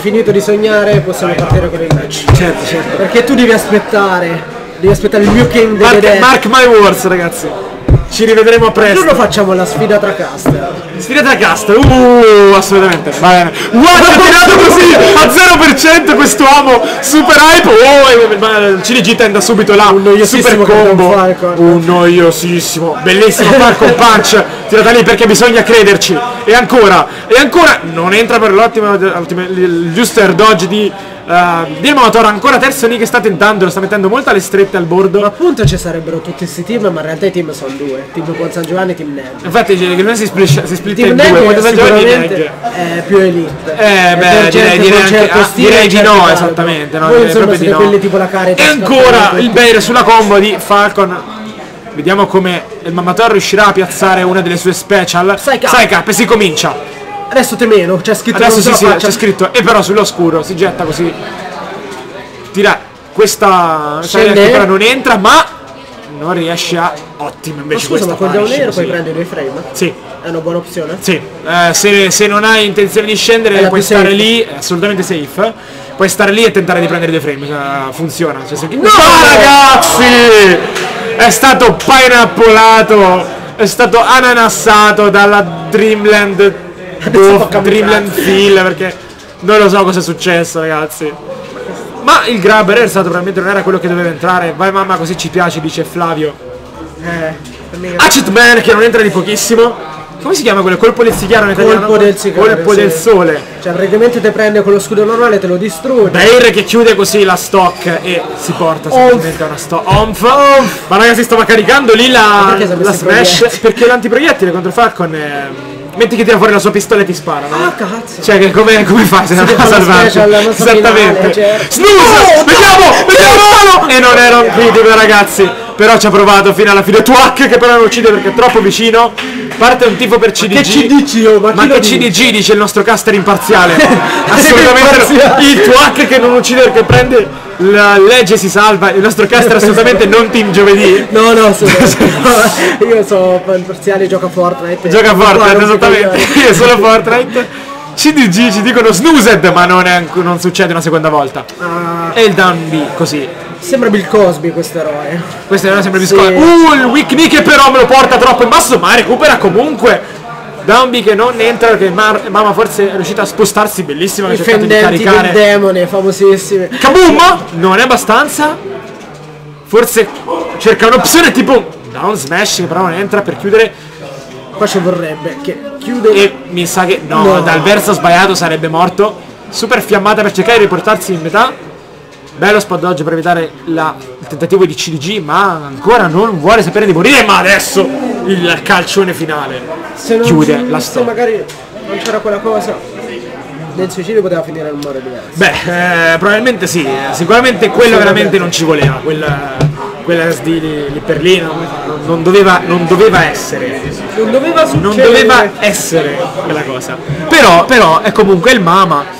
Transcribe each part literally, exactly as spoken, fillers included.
finito di sognare, possiamo partire con il match. Certo, certo. Perché tu devi aspettare, devi aspettare il mio King Mark, delle mark my words, ragazzi. Ci rivedremo a presto. Noi lo facciamo la sfida tra caster. Sfida tra cast, uh, assolutamente. Va bene. Guarda, ha tirato così a zero per cento quest'uomo. Super hype. Oh, il C D G tenda subito là. Un noiosissimo super combo. Falcon. Un noiosissimo. Bellissimo Falcon Punch. Tirata lì perché bisogna crederci. E ancora, e ancora. Non entra per l'ottimo, il giusto air dodge di Uh, di Motor, ancora terzo lì che sta tentando, lo sta mettendo molto alle strette al bordo. Ma appunto ci sarebbero tutti questi team, ma in realtà i team sono due, team Buon San Giovanni e team Neg. Infatti che non si spliscia, si splitta Team in due, Buon San Giovanni e Neg. È più elite. Eh beh, direi, direi, anche, ah, direi di no, esattamente, no, voi direi insomma proprio di siete no. quelli tipo la Caritas. E ancora il Bair sulla combo di Falcon. Vediamo come il Mamator riuscirà a piazzare una delle sue special. Psy-Cap e si comincia. Adesso te meno, c'è scritto. Adesso sì, so, sì, c'è scritto. E però sull'oscuro si getta così. Tira questa che ancora non entra, ma non riesce a. Ottimo invece. Ma scusa, questa ma con down air puoi sì. prendere due frame? Sì. È una buona opzione? Sì, eh, se, se non hai intenzione di scendere puoi stare safe. lì, è assolutamente safe. Puoi stare lì e tentare di prendere dei frame, uh, funziona. Cioè, se... No, no ragazzi! È stato pineappolato, è stato ananassato dalla Dreamland Buff, Dreamland Feel, perché non lo so cosa è successo, ragazzi. Ma il grabber è stato, probabilmente non era quello che doveva entrare. Vai mamma, così ci piace, dice Flavio. Eh, Hatchet Man che non entra di pochissimo. Come si chiama quello? Colpo del sicario in italiano? Colpo del sicario, Colpo sì. del sole. Cioè praticamente te prende con lo scudo normale e te lo distrugge. Bair che chiude così la stock e si porta semplicemente a una stock. Omf. Omf. Ma ragazzi, stava caricando lì la, la smash. Perché l'antiproiettile contro Falcon è... Metti che tira fuori la sua pistola e ti spara, no? Ah cazzo! Cioè che come, come fai se non a salvarti? Esattamente. Certo. Snooze! Oh, vediamo! Vediamo! E non era un critico, ragazzi. Però ci ha provato fino alla fine. Tuac che però non uccide perché è troppo vicino. Parte un tifo per C D G. Ma che C D G, oh, ma, ma che C D G dice il nostro caster imparziale. Assolutamente no. Il Tuac che non uccide perché prende la legge, si salva. Il nostro caster assolutamente non team giovedì. No, no, io so imparziale, gioca Fortnite. Gioca Fortnite, esattamente. Io solo Fortnite. C D G ci dicono snoozed, ma non, è, non succede una seconda volta. Ah. E il down B così. Sembra Bill Cosby questo eroe. Questo eroe sembra Bill Sì. Cosby. Uh, il weak knee che però me lo porta troppo in basso, ma recupera comunque. Down B che non entra perché Mar Mama forse è riuscita a spostarsi, bellissima. I fendenti del demone, famosissimi. Kaboom! Non è abbastanza. Forse cerca un'opzione tipo down smash che però non entra per chiudere. Qua ci vorrebbe che chiude. E mi sa che no, No. dal verso sbagliato sarebbe morto. Super fiammata per cercare di riportarsi in metà. Bello spot dodge per evitare la, il tentativo di C D G, ma ancora non vuole sapere di morire. Ma adesso il calcione finale Se non chiude ci- la se storia. magari non c'era quella cosa del suicidio poteva finire in un modo diverso. Beh, eh, probabilmente sì, sicuramente quello veramente non ci voleva, quella, quella S D lì, lì per lì non, non doveva, non doveva essere, Non doveva succedere. non doveva essere quella cosa. Però, però è comunque il Mama.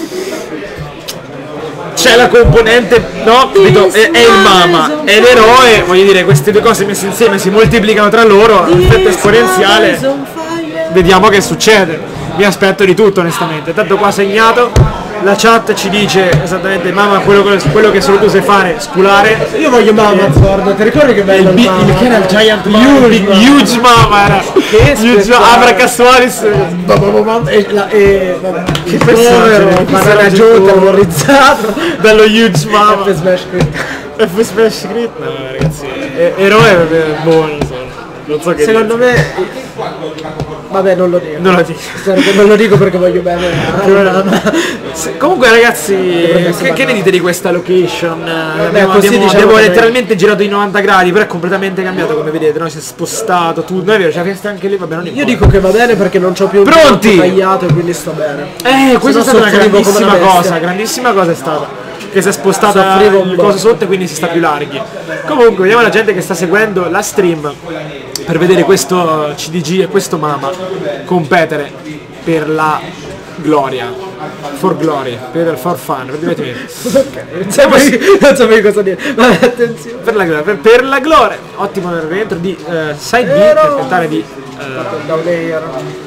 C'è la componente, no? Capito? È, è il Mama, è l'eroe, voglio dire, queste due cose messe insieme si moltiplicano tra loro, effetto esponenziale. Vediamo che succede. Mi aspetto di tutto onestamente. Tanto qua segnato, la chat ci dice esattamente Mama quello, quello che solo tu sai fare, sculare. Io voglio Mama Zord, ti ricordi che bello Il, il, bi- Mama? il che era il Giant Mama, Huge il Mama. Huge Mama era. Che Huge Abracasualis. E, la, e vabbè, che personaggio, povero, che banana personaggio giù, povero. terrorizzato. Bello Huge Mama. F Smash Crit. F Smash Crit. No ragazzi, è- eroe è buono, insomma. Non so che Secondo dire. me. Vabbè, non lo dico. Non lo dico. Perché non lo dico perché voglio bene. Sì, comunque ragazzi, che, essere che ne dite di questa location? Eh, abbiamo, così abbiamo- diciamo abbiamo che- letteralmente girato di novanta gradi, però è completamente cambiato come vedete, no? Si è spostato tutto, non è vero, c'è la finestra anche lì, vabbè non Io importa. dico che va bene perché non c'ho più un Pronti? troppo tagliato e quindi sto bene. Eh, questa è Se no stata una soffrivo come grandissima una bestia. cosa, grandissima cosa è stata. Che si è spostata Soffrivo un il po'. coso sotto e quindi si sta più larghi. Comunque, vediamo la gente che sta seguendo la stream per vedere questo C D G e questo Mama competere per la gloria. For glory, per il for fun, vedete. Ok, non sapevi, non sapevi cosa dire. Ma attenzione. Per la gloria, per, per la gloria. Ottimo rientro di eh, side B per tentare di. eh, Down air.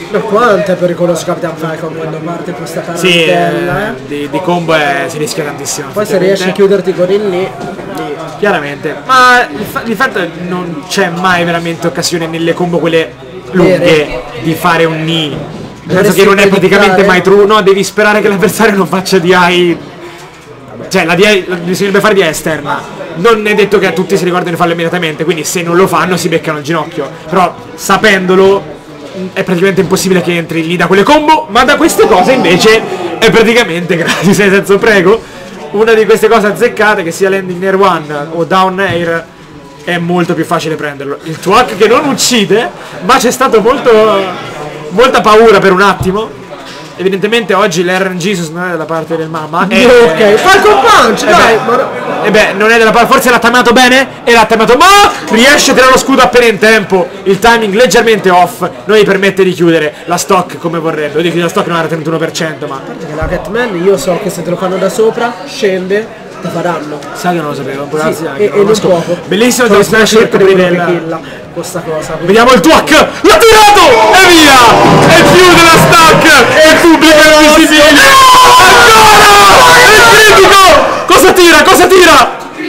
Ma quanto è pericoloso Capitan Falcon quando parte questa Sì, eh, tarantella, eh? di, di combo è, si rischia tantissimo. Poi se riesci a chiuderti con il lì, lì. Chiaramente, ma il, fa- il fatto è che non c'è mai veramente occasione nelle combo quelle lunghe Vere. di fare un knee. Nel senso Dovresti che non è praticamente predicare. mai true, no, devi sperare che l'avversario non faccia D I. Cioè la D I la- bisognerebbe fare D I esterna. Non è detto che a tutti si ricordano di farlo immediatamente, quindi se non lo fanno si beccano il ginocchio. Però sapendolo è praticamente impossibile che entri lì da quelle combo, ma da queste cose invece è praticamente gratis, nel senso prego. Una di queste cose azzeccate, che sia landing air one o down air, è molto più facile prenderlo. Il twak che non uccide, ma c'è stato molto molta paura per un attimo. Evidentemente oggi l'R N G non è dalla parte del mamma. E, Ok, Falcon Punch, eh dai! beh, Ma no- e beh, non è della parte, forse l'ha timato bene e l'ha timato, ma riesce a tirare lo scudo appena in tempo. Il timing leggermente off non gli permette di chiudere la stock come vorrebbe. Io dico che la stock non era trentuno per cento, ma Perché la Catman io so che se te lo fanno da sopra, scende, te faranno. sa che non lo sapevo, può Sì, darsi anche, e, non e lo non so. poco. Bellissimo Sono dove smash per sempre coprire quello che il... killa questa cosa. Vediamo il twak! L'ha tirato! E via! E chiude la stack! E il pubblico è invisibile! Ancora! È critico! Cosa tira? Cosa tira?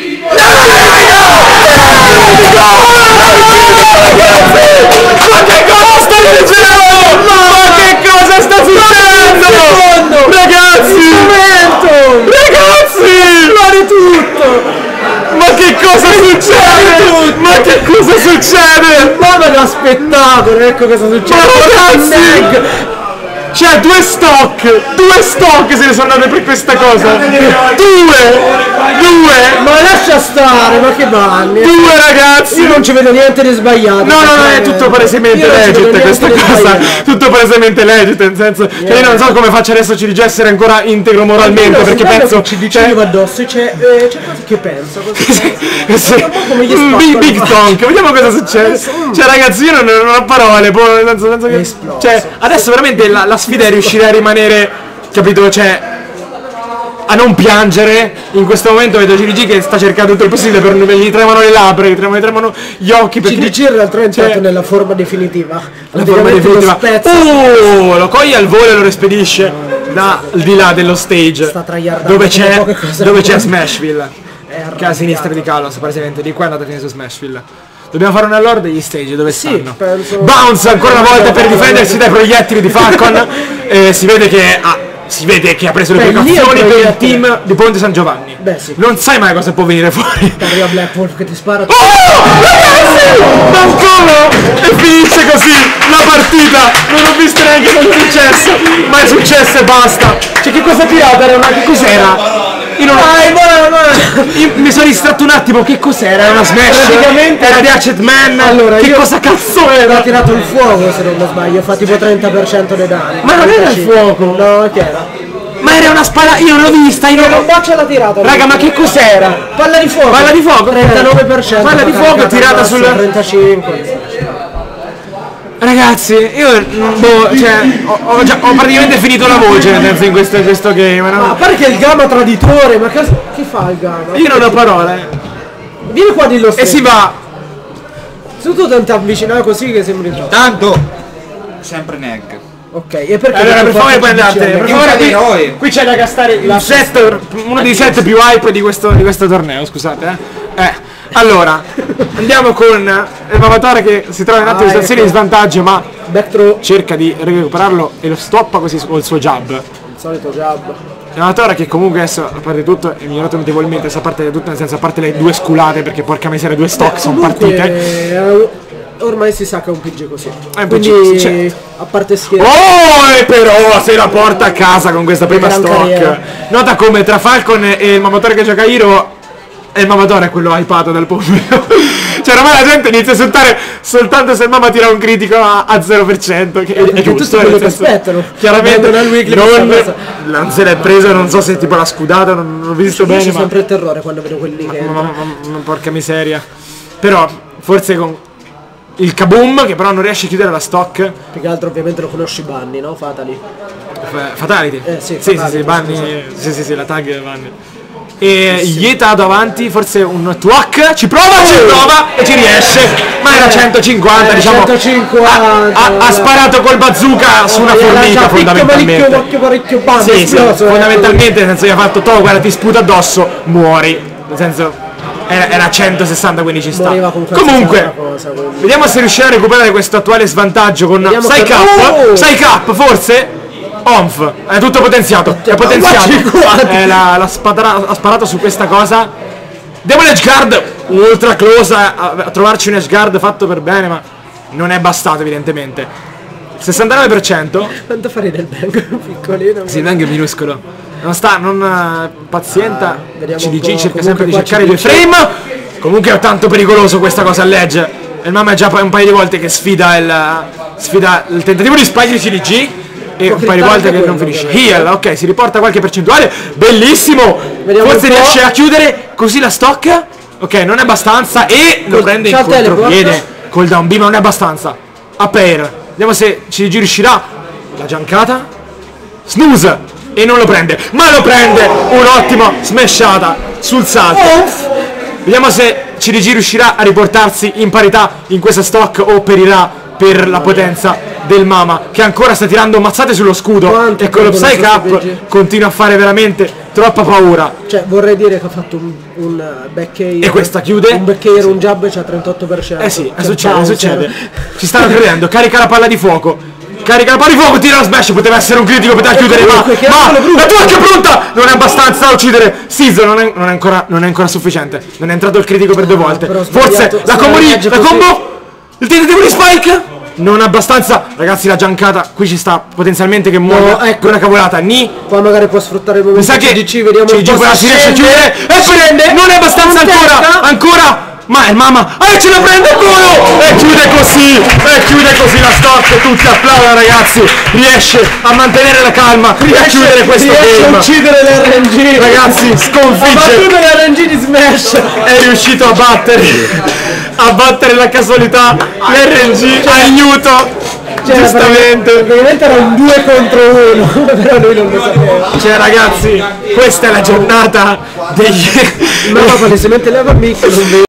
Ma che cosa sta dicendo? Ma che cosa sta succedendo? Ragazzi! Ragazzi! Fuori tutto! Ma che cosa succede? Ma che cosa succede? Mamma che spettacolo, ecco cosa succede. Ma ragazzi! Cioè due stock, due stock se ne sono andate per questa cosa. Due! Due! Ma lascia stare, ma che banni. Due ragazzi! Io non ci vedo niente di sbagliato. No, no, no, è tutto palesemente Io non ci vedo legit niente questa di cosa. sbagliato. Tutto palesemente legit, nel senso. Cioè io non so come faccia adesso a C D G essere ancora integro moralmente, Io perché sentendo penso. che ci cioè, diceva addosso e c'è eh, c'è cosa che penso. Cosa sì, un po' come gli mm, spacco big, le big facce. tonk, vediamo cosa succede. Cioè ragazzi io non, non ho parole, poi, nel senso, nel senso È che, esploso. cioè adesso veramente la, la sfida è riuscire a rimanere, capito, cioè a non piangere. In questo momento vedo C D G che sta cercando tutto il possibile, per gli tremano le labbra, gli tremano, gli tremano gli occhi, perché C D G in realtà è entrato cioè, nella forma definitiva. la forma Praticamente lo definitiva. spezza. Oh, lo coglie al volo e lo respedisce da al di là dello stage Sta tryhardando dove come c'è poche cose dove al c'è mondo. Smashville, che è a sinistra di Kalos, palesemente di qua è andato a finire su Smashville. Dobbiamo fare una lore degli stage dove Sì, stanno. penso- Bounce ancora una volta per difendersi dai proiettili di Falcon. Eh, si vede che ha si vede che ha preso le Beh, lì è precauzioni un per il proiettile. team di Ponte San Giovanni. Beh, sì. Non sai mai cosa può venire fuori. Arriva Black Wolf che ti spara. Oh, ragazzi! Ancora! E finisce così la partita! Non ho visto neanche cosa è successo! Ma è successo e basta! Cioè che cosa ha tirato? Era una... che cos'era? Io non... Dai, buono, buono. Io mi sono distratto un attimo, che cos'era? Era una smash? Praticamente- Era di Hatchet Man? Allora, che io- cosa cazzo Ha era? tirato il fuoco se non mi sbaglio, fa tipo trenta per cento dei danni. Ma non era il fuoco! No, che era? Ma era una spada... io non l'ho vista, io non La l'ho... boccia l'ha tirata. Raga, ma che cos'era? Palla di fuoco. Palla di fuoco? trentanove per cento. Palla di fuoco tirata sul... trentacinque. Ragazzi, io boh, cioè, ho, ho già, ho praticamente finito la voce nel senso in questo, questo game, Ma a no? parte che il gamma traditore, ma cosa... che fa il gamma? Io non ho parole. Vieni qua di lo E stesso. si va. Se tu tenti avvicinare così che sembri troppo. Tanto sempre neg. Ok, e perché... Allora, per tu favore, fai puoi andartene. Per avvicinare? favore, di noi. qui, qui c'è da gastare il set, uno dei set più hype di questo, di questo torneo, scusate. Eh. eh. Allora, andiamo con il Mavatore che si trova in Ah, altre situazioni ecco. di svantaggio, ma Backthrow, cerca di recuperarlo e lo stoppa così col suo jab. il solito jab. È una Tora che comunque adesso, a parte tutto, è migliorato notevolmente, a parte tutto, nel senso, a parte le due sculate, perché porca miseria, due stock sono Comunque, partite. eh, ormai si sa che è un P G così. È un Quindi, P G, sì, certo. a parte scherzi. Oh, e però se la porta a casa con questa prima Gran stock. carriera. Nota come tra Falcon e il Mamatore che gioca Hiro, e il Mamatore è quello hypato dal pubblico. Cioè ormai la gente inizia a esultare soltanto se il Mama tira un critico a, a zero per cento, che è, è perché giusto, tutti quello nel che senso, aspettano. chiaramente Vendono al weekly questa non, cosa. non se l'è preso, non so se tipo l'ha scudata, non, non ho visto Io bene, c'è ma, sempre il terrore quando vedo quelli che... ma, ma- ma- ma porca miseria. Però forse con il Kaboom, che però non riesce a chiudere la stock. Più che altro ovviamente lo conosci Bunny, no? Fatali. Fa- Fatality? Eh, sì, sì, Fatality, sì, sì, Bunny, scusa. sì, sì, sì, la tag Bunny. E Yeta davanti, forse un twak, ci prova, ci prova e ci riesce, ma era centocinquanta, diciamo. centocinquanta, ha, ha, ha sparato col bazooka su una formica fondamentalmente. Parecchio, parecchio bando, sì, esploso, sì, eh. fondamentalmente nel senso gli ha fatto to, guarda ti sputa addosso, muori. Nel senso era, era centosessanta, quindi ci sta. Comunque cosa, vediamo se riuscirà a recuperare questo attuale svantaggio con Psych che... Up. oh! Psych Up forse. Onf, è tutto potenziato, è potenziato. Eh, la, la spara, ha sparato su questa cosa. Devil Edge Guard, ultra close a, a trovarci un Edge Guard fatto per bene, ma non è bastato evidentemente. sessantanove per cento. Quanto fare del bang piccolino? Sì, il bang è minuscolo. Non sta, non uh, pazienta. Ah, C D G cerca sempre di cercare i due frame. Comunque è tanto pericoloso questa cosa all'edge. Il mamma è già un paio di volte che sfida il, sfida il tentativo di spike di C D G. E un paio di volte che non finisce. Heal, ok, si riporta qualche percentuale. Bellissimo. Vediamo forse riesce a chiudere così la stock. Ok, non è abbastanza. E lo prende in contropiede col down B, ma non è abbastanza. A pair. Vediamo se C D G riuscirà. La giancata. Snooze. E non lo prende. Ma lo prende. Un'ottima smashata sul salto. Vediamo se C D G riuscirà a riportarsi in parità in questa stock o perirà per la potenza del Mama, che ancora sta tirando mazzate sullo scudo. Quanto e con lo Psych Up continua a fare veramente troppa paura. Cioè vorrei dire che ha fatto un, un back air. E questa chiude. Un back air, sì. Un jab c'ha trentotto per cento. Eh sì, cioè, succede, succede. Ci stanno credendo, carica la palla di fuoco. Carica la palla di fuoco, tira la smash, poteva essere un critico, poteva chiudere, ma, ma la tua che è pronta! Non è abbastanza a uccidere Caesar, non è, non, è ancora, non è ancora sufficiente. Non è entrato il critico per due volte. Forse la combo lì, la combo, il tentativo di Spike. Non abbastanza, ragazzi, la giancata qui ci sta potenzialmente che muore. No, ecco una cavolata. Ni. Poi magari può sfruttare il momento. Mi sa che C D C, vediamo C D G si riesce a chiudere. E prende. Non è abbastanza ancora. Ancora. Ma il mamma. E ce la prende il culo. E chiude così. E chiude così la stock. Tutti applaudono, ragazzi. Riesce a mantenere la calma e a chiudere questo riesce game. a uccidere l'R N G. Ragazzi, sconfigge. Ha battuto l'R N G di Smash. È riuscito a battere. A battere la casualità. L'R N G. Aiuto. Cioè, giustamente ovviamente era un due contro uno. Però lui non lo sapeva. Cioè ragazzi, questa è la giornata degli ma palesemente leva mic non